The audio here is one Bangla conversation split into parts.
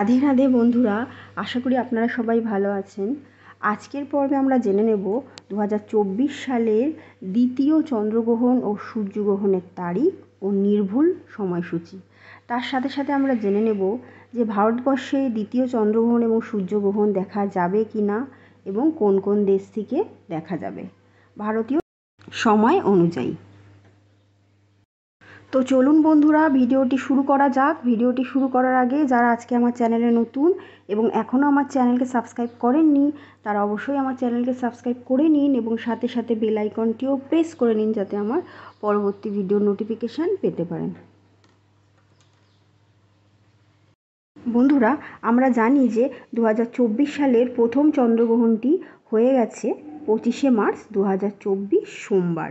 রাধে রাধে বন্ধুরা, আশা করি আপনারা সবাই ভালো আছেন। আজকের পর্বে আমরা জেনে নেব 2024 সালের দ্বিতীয় চন্দ্রগ্রহণ ও সূর্যগ্রহণের তারিখ ও নির্ভুল সময়সূচি। তার সাথে সাথে আমরা জেনে নেব যে ভারতবর্ষে দ্বিতীয় চন্দ্রগ্রহণ এবং সূর্যগ্রহণ দেখা যাবে কি না এবং কোন কোন দেশ থেকে দেখা যাবে ভারতীয় সময় অনুযায়ী। তো চলুন বন্ধুরা, ভিডিওটি শুরু করা যাক। ভিডিওটি শুরু করার আগে যারা আজকে আমার চ্যানেলে নতুন এবং এখনও আমার চ্যানেলকে সাবস্ক্রাইব করেননি, তারা অবশ্যই আমার চ্যানেলকে সাবস্ক্রাইব করে নিন এবং সাথে সাথে বেল আইকনটিও প্রেস করে নিন, যাতে আমার পরবর্তী ভিডিওর নোটিফিকেশান পেতে পারেন। বন্ধুরা, আমরা জানি যে 2024 সালের প্রথম চন্দ্রগ্রহণটি হয়ে গেছে 25শে মার্চ 2024 সোমবার।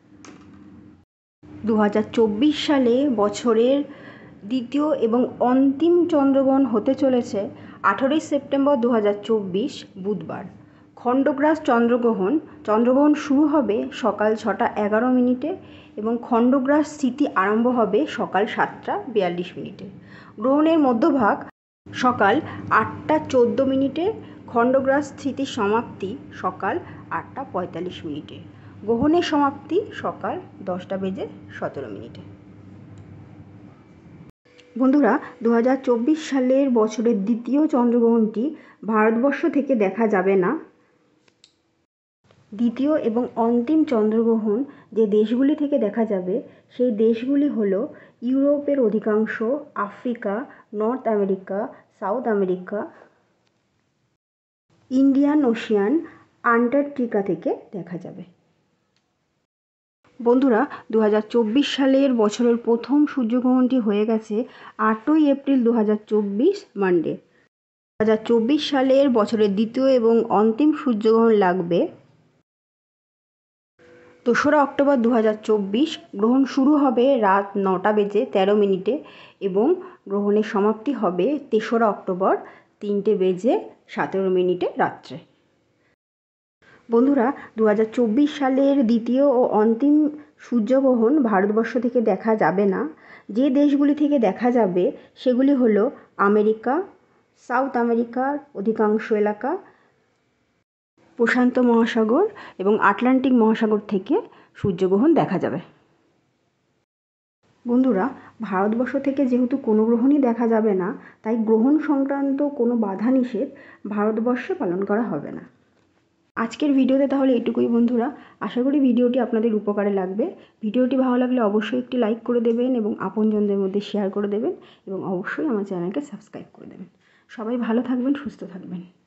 2024 সালে বছরের দ্বিতীয় এবং অন্তিম চন্দ্রগ্রহণ হতে চলেছে 18ই সেপ্টেম্বর 2024 বুধবার। খণ্ডগ্রাস চন্দ্রগ্রহণ শুরু হবে সকাল 6টা 11 মিনিটে এবং খণ্ডগ্রাস স্থিতি আরম্ভ হবে সকাল 7টা 42 মিনিটে। গ্রহণের মধ্যভাগ সকাল 8টা 14 মিনিটে, খণ্ডগ্রাস স্থিতির সমাপ্তি সকাল 8টা 45 মিনিটে। গ্রহণের সমাপ্তি সকাল 10টা বেজে 17 মিনিটে। বন্ধুরা, 2024 সালের বছরের দ্বিতীয় চন্দ্রগ্রহণটি ভারতবর্ষ থেকে দেখা যাবে না। দ্বিতীয় এবং অন্তিম চন্দ্রগ্রহণ যে দেশগুলি থেকে দেখা যাবে সেই দেশগুলি হলো ইউরোপের অধিকাংশ, Africa, North America, South America, Indian Ocean, Antarctica থেকে দেখা যাবে। বন্ধুরা, 2024 সালের বছরের প্রথম সূর্যগ্রহণটি হয়ে গেছে 8ই এপ্রিল 2024 মানডে। 2024 সালের বছরের দ্বিতীয় এবং অন্তিম সূর্যগ্রহণ লাগবে 2রা অক্টোবর 2024। গ্রহণ শুরু হবে রাত 9টা বেজে 13 মিনিটে এবং গ্রহণের সমাপ্তি হবে 3রা অক্টোবর 3টে বেজে 17 মিনিটে রাত্রে। বন্ধুরা, 2024 সালের দ্বিতীয় ও অন্তিম সূর্যগ্রহণ ভারতবর্ষ থেকে দেখা যাবে না। যে দেশগুলি থেকে দেখা যাবে সেগুলি হলো আমেরিকা, সাউথ আমেরিকার অধিকাংশ এলাকা, প্রশান্ত মহাসাগর এবং আটলান্টিক মহাসাগর থেকে সূর্যগ্রহণ দেখা যাবে। বন্ধুরা, ভারতবর্ষ থেকে যেহেতু কোনো গ্রহণই দেখা যাবে না, তাই গ্রহণ সংক্রান্ত কোনো বাধা নিষেধ ভারতবর্ষে পালন করা হবে না। আজকের ভিডিওতে তাহলে এটুকুই বন্ধুরা। আশা করি ভিডিওটি আপনাদের উপকারে লাগবে। ভিডিওটি ভালো লাগলে অবশ্যই একটি লাইক করে দেবেন এবং আপনজনদের মধ্যে শেয়ার করে দেবেন এবং অবশ্যই আমার চ্যানেলকে সাবস্ক্রাইব করে দেবেন। সবাই ভালো থাকবেন, সুস্থ থাকবেন।